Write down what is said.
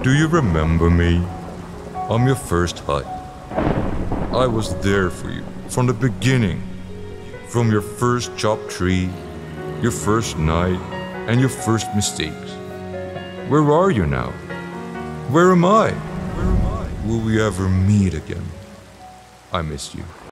Do you remember me? I'm your first hike. I was there for you from the beginning. From your first chopped tree, your first night, and your first mistakes. Where are you now? Where am I? Will we ever meet again? I miss you.